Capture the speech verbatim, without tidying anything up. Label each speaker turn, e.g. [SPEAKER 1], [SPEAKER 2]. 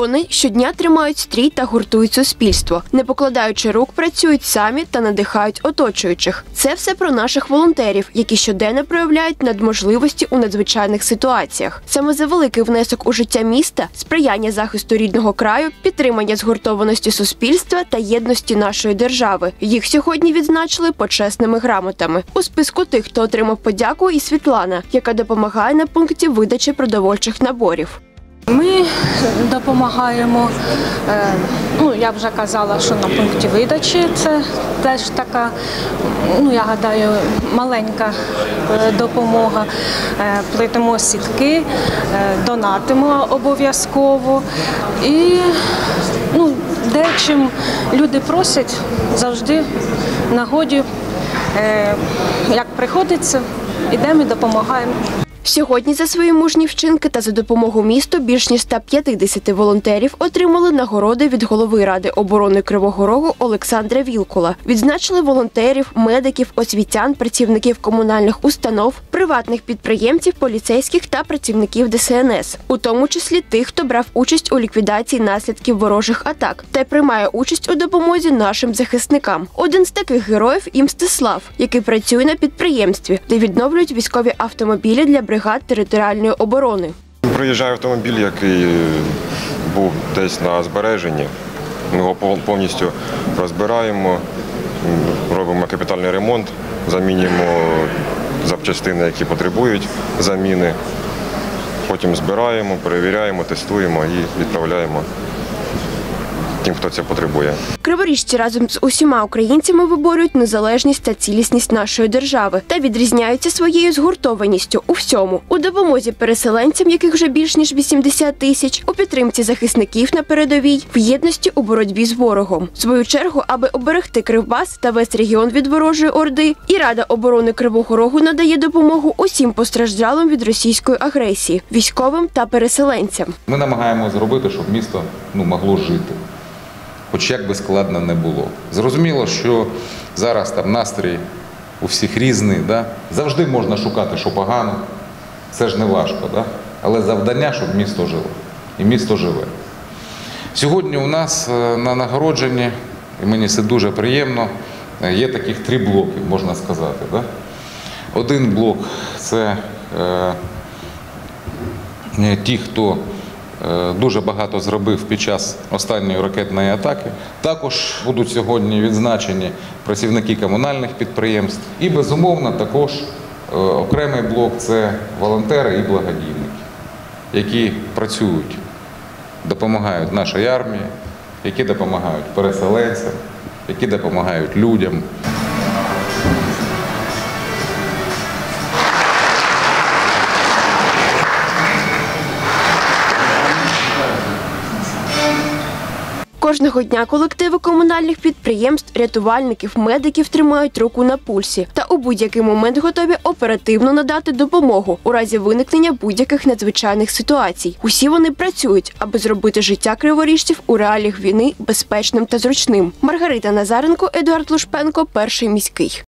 [SPEAKER 1] Вони щодня тримають стрій та гуртують суспільство. Не покладаючи рук, працюють самі та надихають оточуючих. Це все про наших волонтерів, які щоденно проявляють надможливості у надзвичайних ситуаціях. Саме за великий внесок у життя міста, сприяння захисту рідного краю, підтримання згуртованості суспільства та єдності нашої держави. Їх сьогодні відзначили почесними грамотами. У списку тих, хто отримав подяку, і Світлана, яка допомагає на пункті видачі продовольчих наборів.
[SPEAKER 2] Ми допомагаємо, ну, я вже казала, що на пункті видачі це теж така, ну, я гадаю, маленька допомога. Плетемо сітки, донатимо обов'язково і, ну, дечим люди просять, завжди в нагоді, як приходиться, ідемо і допомагаємо.
[SPEAKER 1] Сьогодні за свої мужні вчинки та за допомогу місту більш ніж ста п'ятдесяти волонтерів отримали нагороди від голови Ради оборони Кривого Рогу Олександра Вілкула. Відзначили волонтерів, медиків, освітян, працівників комунальних установ, приватних підприємців, поліцейських та працівників Де Ес Ен Ес, у тому числі тих, хто брав участь у ліквідації наслідків ворожих атак та й приймає участь у допомозі нашим захисникам. Один з таких героїв – і Мстислав, який працює на підприємстві, де відновлюють військові автомобілі для бригад територіальної оборони.
[SPEAKER 3] Приїжджає автомобіль, який був десь на збереженні. Ми його повністю розбираємо, робимо капітальний ремонт, замінюємо запчастини, які потребують заміни. Потім збираємо, перевіряємо, тестуємо і відправляємо тим, хто це потребує.
[SPEAKER 1] Криворіжці разом з усіма українцями виборюють незалежність та цілісність нашої держави та відрізняються своєю згуртованістю у всьому. У допомозі переселенцям, яких вже більш ніж вісімдесят тисяч, у підтримці захисників на передовій, в єдності у боротьбі з ворогом. В свою чергу, аби оберегти Кривбас та весь регіон від ворожої орди, і Рада оборони Кривого Рогу надає допомогу усім постраждалим від російської агресії, військовим та переселенцям.
[SPEAKER 4] Ми намагаємося зробити, щоб місто, ну, могло жити. Хоч як би складно не було. Зрозуміло, що зараз там настрій у всіх різний, да? Завжди можна шукати, що погано, це ж не важко, да? Але завдання, щоб місто жило. І місто живе. Сьогодні у нас на нагородженні, і мені це дуже приємно, є таких три блоки, можна сказати. Да? Один блок – це е, ті, хто дуже багато зробив під час останньої ракетної атаки. Також будуть сьогодні відзначені працівники комунальних підприємств. І, безумовно, також окремий блок – це волонтери і благодійники, які працюють, допомагають нашій армії, які допомагають переселенцям, які допомагають людям.
[SPEAKER 1] Кожного дня колективи комунальних підприємств, рятувальників, медиків тримають руку на пульсі та у будь-який момент готові оперативно надати допомогу у разі виникнення будь-яких надзвичайних ситуацій. Усі вони працюють, аби зробити життя криворіжців у реаліях війни безпечним та зручним. Маргарита Назаренко, Едуард Лушпенко, Перший міський.